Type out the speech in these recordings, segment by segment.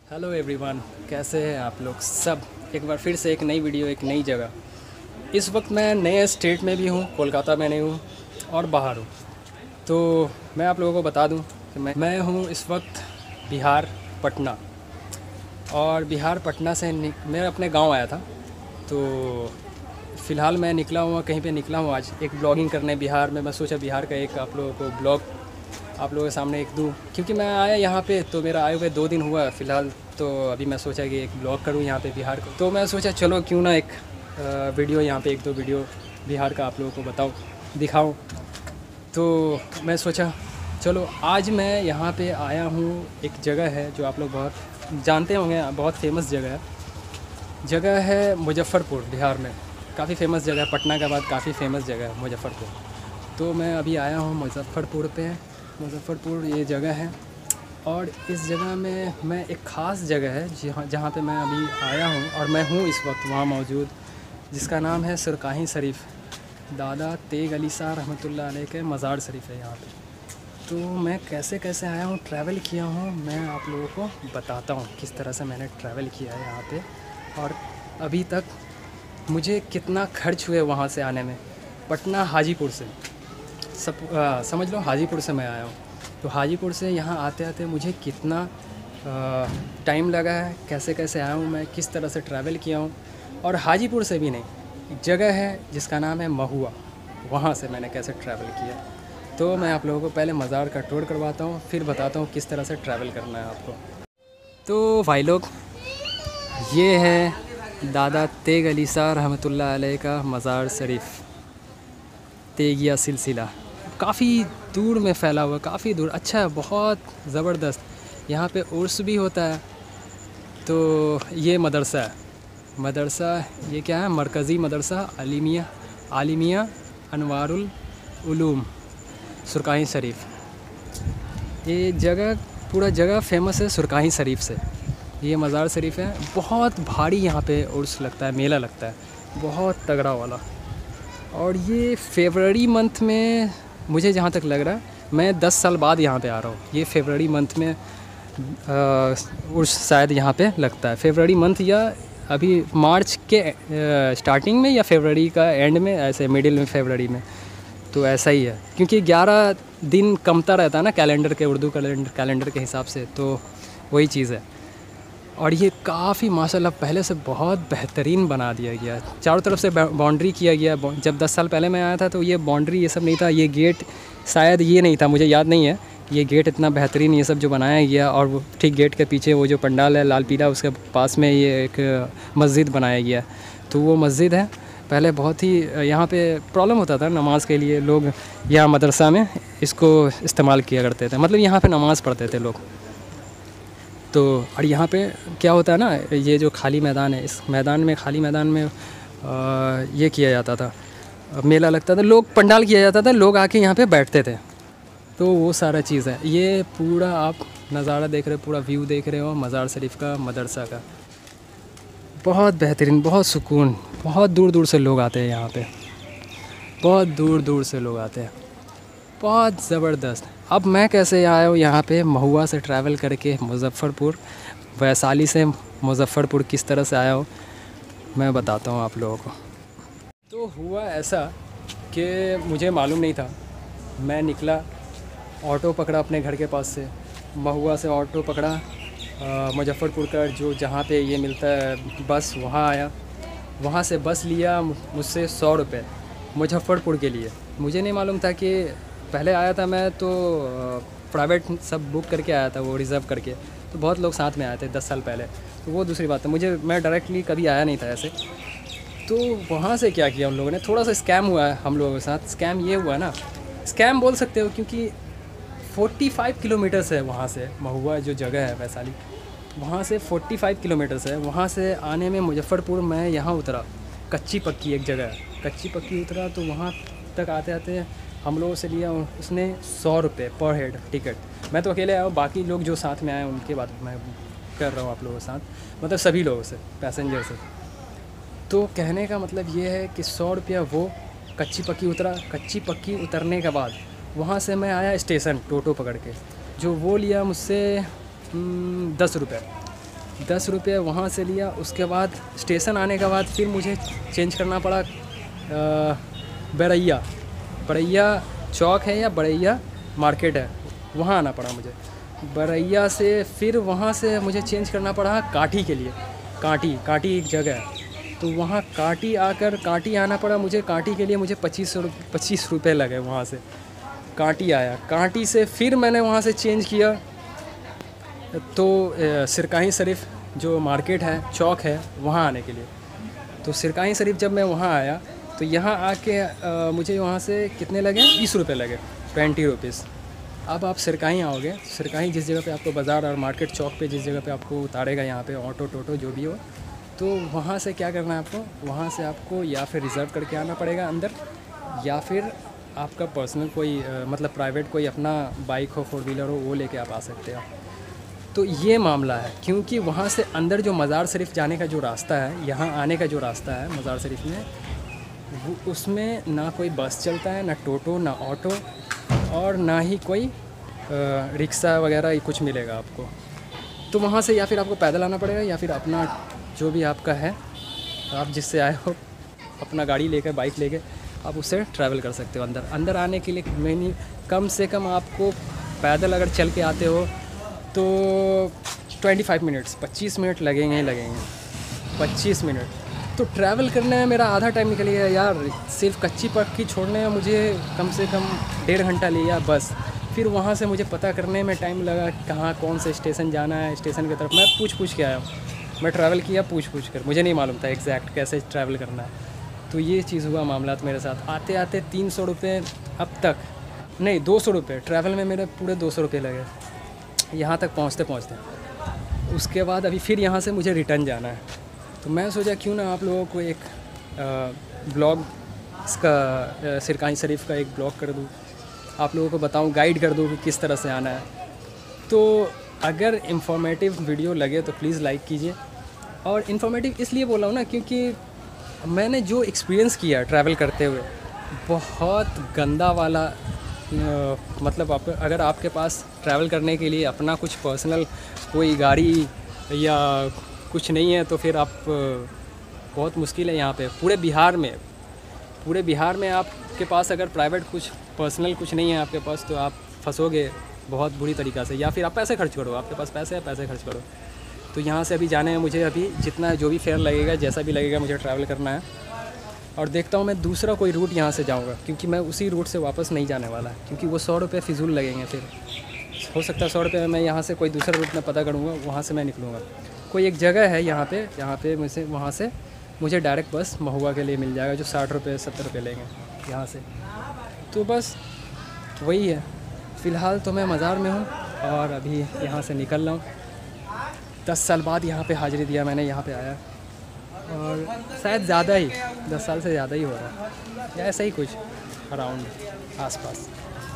Hello everyone, कैसे हैं आप लोग सब। एक बार फिर से एक नई वीडियो, एक नई जगह। इस वक्त मैं नए स्टेट में भी हूँ, कोलकाता में नहीं हूँ और बाहर हूँ। तो मैं आप लोगों को बता दूँ कि मैं हूँ इस वक्त बिहार, पटना। और बिहार पटना से मैं अपने गांव आया था। तो फ़िलहाल मैं निकला हूँ, कहीं पे निकला हूँ आज एक ब्लॉगिंग करने बिहार में। मैं सोचा बिहार का एक आप लोगों को ब्लॉग आप लोगों के सामने एक दूँ, क्योंकि मैं आया यहाँ पे तो मेरा आए हुए 2 दिन हुआ फ़िलहाल। तो अभी मैं सोचा कि एक ब्लॉग करूँ यहाँ पे बिहार को। तो मैं सोचा चलो क्यों ना एक वीडियो यहाँ पे 1-2 वीडियो बिहार का आप लोगों को बताऊँ, दिखाऊँ। तो मैं सोचा चलो आज मैं यहाँ पे आया हूँ। एक जगह है जो आप लोग बहुत जानते होंगे, बहुत फेमस जगह है मुजफ्फ़रपुर, बिहार में। काफ़ी फेमस जगह है, पटना के बाद काफ़ी फेमस जगह है मुजफ्फ़रपुर। तो मैं अभी आया हूँ मुजफ्फ़रपुर ये जगह है। और इस जगह में मैं एक ख़ास जगह है जहाँ पे मैं अभी आया हूँ और मैं हूँ इस वक्त वहाँ मौजूद, जिसका नाम है सुरकाही शरीफ। दादा तेग अली शाह रहमतुल्लाह अलैह के मज़ार शरीफ है यहाँ पे। तो मैं कैसे कैसे आया हूँ, ट्रैवल किया हूँ, मैं आप लोगों को बताता हूँ किस तरह से मैंने ट्रैवल किया है यहाँ पे। और अभी तक मुझे कितना खर्च हुए वहाँ से आने में। पटना हाजीपुर से समझ लो हाजीपुर से मैं आया हूँ। तो हाजीपुर से यहाँ आते आते मुझे कितना टाइम लगा है, कैसे कैसे आया हूँ मैं, किस तरह से ट्रैवल किया हूँ। और हाजीपुर से भी नहीं, एक जगह है जिसका नाम है महुआ, वहाँ से मैंने कैसे ट्रैवल किया। तो मैं आप लोगों को पहले मज़ार का टूर करवाता हूँ, फिर बताता हूँ किस तरह से ट्रैवल करना है आपको। तो भाई लोग, ये है दादा तेग अली शाह रहमतुल्लाह अलैह का मज़ार शरीफ, तेगिया सिलसिला। काफ़ी दूर में फैला हुआ, काफ़ी दूर। अच्छा है, बहुत ज़बरदस्त। यहाँ पे उर्स भी होता है। तो ये मदरसा ये क्या है, मरकज़ी मदरसा आलिमिया अनवारुल उलूम सुरकाही शरीफ। ये पूरा जगह फेमस है सुरकाही शरीफ से। ये मज़ार शरीफ है, बहुत भारी यहाँ पे उर्स लगता है, मेला लगता है, बहुत तगड़ा वाला। और ये फरवरी मंथ में, मुझे जहाँ तक लग रहा है, मैं 10 साल बाद यहाँ पे आ रहा हूँ। ये फरवरी मंथ में उर्स शायद यहाँ पे लगता है, फरवरी मंथ या अभी मार्च के स्टार्टिंग में या फरवरी का एंड में, ऐसे मिडिल में फरवरी में। तो ऐसा ही है, क्योंकि 11 दिन कमता रहता है ना कैलेंडर के, उर्दू कैलेंडर के हिसाब से। तो वही चीज़ है। और ये काफ़ी माशाल्लाह पहले से बहुत बेहतरीन बना दिया गया, चारों तरफ से बाउंड्री किया गया। जब 10 साल पहले मैं आया था तो ये बाउंड्री ये सब नहीं था, ये गेट शायद ये नहीं था, मुझे याद नहीं है। ये गेट इतना बेहतरीन ये सब जो बनाया गया। और वो ठीक गेट के पीछे वो जो पंडाल है लाल पीला, उसके पास में ये एक मस्जिद बनाया गया। तो वो मस्जिद है। पहले बहुत ही यहाँ पे प्रॉब्लम होता था नमाज के लिए, लोग यहाँ मदरसा में इसको इस्तेमाल किया करते थे, मतलब यहाँ पे नमाज़ पढ़ते थे लोग। तो और यहाँ पे क्या होता है ना, ये जो खाली मैदान है, इस खाली मैदान में ये किया जाता था, मेला लगता था, लोग पंडाल किया जाता था, लोग आके यहाँ पे बैठते थे। तो वो सारा चीज़ है। ये पूरा आप नज़ारा देख रहे हो, पूरा व्यू देख रहे हो मज़ार शरीफ का, मदरसा का। बहुत बेहतरीन, बहुत सुकून। बहुत दूर दूर से लोग आते हैं यहाँ पे, बहुत दूर दूर से लोग आते हैं, बहुत ज़बरदस्त। अब मैं कैसे आया हूँ यहाँ पे, महुआ से ट्रैवल करके मुजफ्फ़रपुर, वैशाली से मुजफ्फ़रपुर किस तरह से आया हूँ मैं बताता हूँ आप लोगों को। तो हुआ ऐसा कि मुझे मालूम नहीं था। मैं निकला, ऑटो पकड़ा अपने घर के पास से, महुआ से ऑटो पकड़ा, मुजफ्फ़रपुर का जो जहाँ पे ये मिलता है बस, वहाँ आया। वहाँ से बस लिया मुझसे 100 रुपये मुजफ्फ़रपुर के लिए। मुझे नहीं मालूम था कि, पहले आया था मैं तो प्राइवेट सब बुक करके आया था, वो रिज़र्व करके। तो बहुत लोग साथ में आए थे 10 साल पहले, तो वो दूसरी बात है। मैं डायरेक्टली कभी आया नहीं था ऐसे। तो वहाँ से क्या किया उन लोगों ने, थोड़ा सा स्कैम हुआ है हम लोगों के साथ। स्कैम ये हुआ ना, स्कैम बोल सकते हो, क्योंकि 45 किलोमीटर्स है वहाँ से, महुआ जो जगह है वैशाली, वहाँ से 45 किलोमीटर्स है। वहाँ से आने में मुजफ्फ़रपुर मैं यहाँ उतरा, कच्ची पक्की एक जगह है, कच्ची पक्की उतरा। तो वहाँ तक आते आते हम लोगों से लिया उसने 100 रुपये पर हेड टिकट। मैं तो अकेले आया हूँ, बाकी लोग जो साथ में आए उनके बात मैं कर रहा हूँ आप लोगों के साथ, मतलब सभी लोगों से, पैसेंजर से। तो कहने का मतलब ये है कि 100 रुपया वो कच्ची पक्की उतरा। कच्ची पक्की उतरने के बाद वहाँ से मैं आया स्टेशन टोटो पकड़ के, जो वो लिया मुझसे 10 रुपये। ₹10 वहाँ से लिया। उसके बाद स्टेशन आने के बाद फिर मुझे चेंज करना पड़ा बरैया। बरैया चौक है या बरैया मार्केट है, वहाँ आना पड़ा मुझे। बरैया से फिर वहाँ से मुझे चेंज करना पड़ा काठी के लिए। काठी एक जगह है, तो वहाँ काठी आकर काठी आना पड़ा मुझे। काठी के लिए मुझे 25 रुपये लगे। वहाँ से काठी आया, काठी से फिर मैंने वहाँ से चेंज किया तो सिरकाही शरीफ जो मार्केट है, चौक है, वहाँ आने के लिए। तो सिरकाही शरीफ जब मैं वहाँ आया तो यहाँ आके मुझे वहाँ से कितने लगे, 20 रुपये लगे, 20 रुपीज़। अब आप सिरकाही आओगे, सिरकाही जिस जगह पे आपको बाज़ार और मार्केट चौक पे जिस जगह पे आपको उतारेगा, यहाँ पे ऑटो टोटो जो भी हो, तो वहाँ से क्या करना है आपको, वहाँ से आपको या फिर रिज़र्व करके आना पड़ेगा अंदर, या फिर आपका पर्सनल कोई मतलब प्राइवेट कोई अपना बाइक हो, 4 व्हीलर हो, वो लेके आप आ सकते हो। तो ये मामला है, क्योंकि वहाँ से अंदर जो मज़ार शरीफ जाने का जो रास्ता है, यहाँ आने का जो रास्ता है मज़ार शरीफ में, वो उसमें ना कोई बस चलता है, ना टोटो, ना ऑटो, और ना ही कोई रिक्शा वगैरह कुछ मिलेगा आपको। तो वहाँ से या फिर आपको पैदल आना पड़ेगा, या फिर अपना जो भी आपका है, आप जिससे आए हो, अपना गाड़ी लेकर, बाइक लेकर आप उससे ट्रैवल कर सकते हो अंदर आने के लिए। मैंने कम से कम आपको पैदल अगर चल के आते हो तो 25 मिनट्स, 25 मिनट लगेंगे ही लगेंगे, 25 मिनट। तो ट्रैवल करने में मेरा आधा टाइम निकल गया यार। सिर्फ कच्ची पक्की छोड़ने में मुझे कम से कम 1.5 घंटा लिया बस। फिर वहाँ से मुझे पता करने में टाइम लगा कहाँ कौन से स्टेशन जाना है, स्टेशन की तरफ मैं पूछ के आया। मैं ट्रैवल किया पूछ कर, मुझे नहीं मालूम था एग्जैक्ट कैसे ट्रैवल करना है। तो ये चीज़ हुआ मामला मेरे साथ। आते आते 300 रुपये, अब तक नहीं 200 रुपये, ट्रैवल में मेरे पूरे 200 रुपये लगे यहाँ तक पहुँचते। उसके बाद अभी फिर यहाँ से मुझे रिटर्न जाना है। तो मैं सोचा क्यों ना आप लोगों को एक ब्लॉग इसका सिरकाही शरीफ का एक ब्लॉग कर दूँ, आप लोगों को बताऊँ, गाइड कर दूँ कि किस तरह से आना है। तो अगर इंफॉर्मेटिव वीडियो लगे तो प्लीज़ लाइक कीजिए। और इन्फॉर्मेटिव इसलिए बोल रहा हूँ ना, क्योंकि मैंने जो एक्सपीरियंस किया ट्रैवल करते हुए, बहुत गंदा वाला मतलब अगर आपके पास ट्रैवल करने के लिए अपना कुछ पर्सनल कोई गाड़ी या कुछ नहीं है तो फिर आप बहुत मुश्किल है यहाँ पे। पूरे बिहार में आपके पास अगर प्राइवेट कुछ पर्सनल कुछ नहीं है आपके पास, तो आप फंसोगे बहुत बुरी तरीक़ा से। या फिर आप पैसे खर्च करो, आपके पास पैसे है, पैसे खर्च करो। तो यहाँ से अभी जाने में मुझे अभी जितना जो भी फेयर लगेगा, जैसा भी लगेगा, मुझे ट्रैवल करना है। और देखता हूँ मैं दूसरा कोई रूट यहाँ से जाऊँगा, क्योंकि मैं उसी रूट से वापस नहीं जाने वाला है, क्योंकि वो 100 रुपये फिजूल लगेंगे। फिर हो सकता है 100 रुपये में मैं यहाँ से कोई दूसरा रूट में पता करूँगा, वहाँ से मैं निकलूँगा। कोई एक जगह है यहाँ पे मुझे वहाँ से मुझे डायरेक्ट बस महुआ के लिए मिल जाएगा, जो 60 रुपये 70 रुपये लेंगे यहाँ से। तो बस वही है। फ़िलहाल तो मैं मज़ार में हूँ और अभी यहाँ से निकल रहा हूँ। 10 साल बाद यहाँ पे हाज़िरी दिया मैंने, यहाँ पे आया, और शायद ज़्यादा ही 10 साल से ज़्यादा ही हो रहा है, या ऐसा ही कुछ अराउंड आसपास।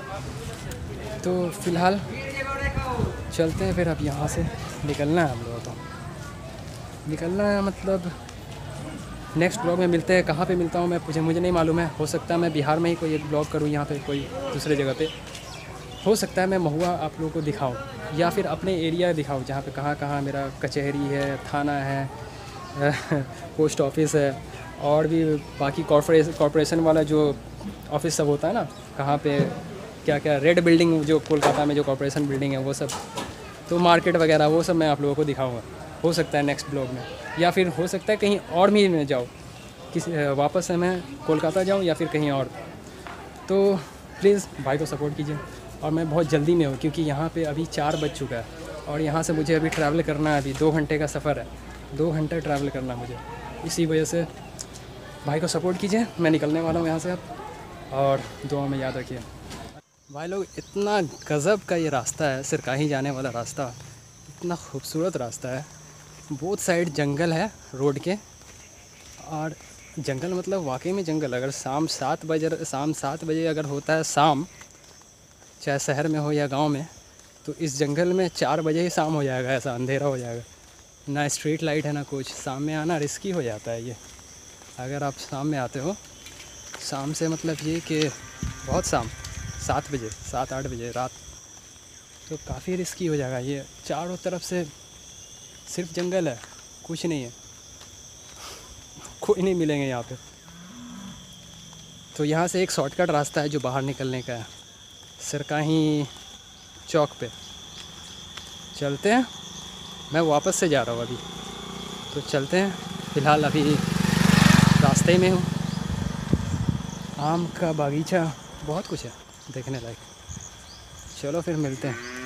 तो फ़िलहाल चलते हैं फिर। अब यहाँ से निकलना है हम लोगों को, निकलना है मतलब नेक्स्ट ब्लॉग में मिलते हैं। कहाँ पे मिलता हूँ मैं मुझे नहीं मालूम है। हो सकता है मैं बिहार में ही कोई एक ब्लॉग करूँ, यहाँ पे कोई दूसरे जगह पे। हो सकता है मैं महुआ आप लोगों को दिखाऊँ, या फिर अपने एरिया दिखाऊँ जहाँ पे कहाँ मेरा कचहरी है, थाना है, पोस्ट ऑफिस है, और भी बाकी कॉरपोरेशन वाला जो ऑफिस सब होता है ना, कहाँ पे क्या रेड बिल्डिंग जो कोलकाता में जो कॉरपोरेशन बिल्डिंग है वो सब, तो मार्केट वगैरह वो सब मैं आप लोगों को दिखाऊंगा। हो सकता है नेक्स्ट ब्लॉग में, या फिर हो सकता है कहीं और भी मैं जाऊँ, वापस से मैं कोलकाता जाऊँ या फिर कहीं और। तो प्लीज़ भाई को सपोर्ट कीजिए। और मैं बहुत जल्दी में हूँ, क्योंकि यहाँ पे अभी 4 बज चुका है और यहाँ से मुझे अभी ट्रैवल करना है। अभी 2 घंटे का सफ़र है, 2 घंटे ट्रैवल करना मुझे। इसी वजह से भाई को सपोर्ट कीजिए। मैं निकलने वाला हूँ यहाँ से अब, और दुआ में याद रखिए भाई लोग। इतना गज़ब का ये रास्ता है, सिरकाही जाने वाला रास्ता, इतना खूबसूरत रास्ता है। बोथ साइड जंगल है रोड के, और जंगल मतलब वाकई में जंगल। अगर शाम 7 बजे अगर होता है शाम, चाहे शहर में हो या गांव में, तो इस जंगल में 4 बजे ही शाम हो जाएगा, ऐसा अंधेरा हो जाएगा। ना स्ट्रीट लाइट है ना कुछ। शाम में आना रिस्की हो जाता है ये। अगर आप शाम में आते हो, शाम से मतलब ये कि बहुत शाम 7-8 बजे रात, तो काफ़ी रिस्की हो जाएगा ये। चारों तरफ से सिर्फ जंगल है, कुछ नहीं है, कोई नहीं मिलेंगे यहाँ पे। तो यहाँ से एक शॉर्टकट रास्ता है जो बाहर निकलने का है, सरकाही चौक पे चलते हैं। मैं वापस से जा रहा हूँ अभी, तो चलते हैं। फ़िलहाल अभी रास्ते में हूँ। आम का बागीचा, बहुत कुछ है देखने लायक। चलो फिर मिलते हैं।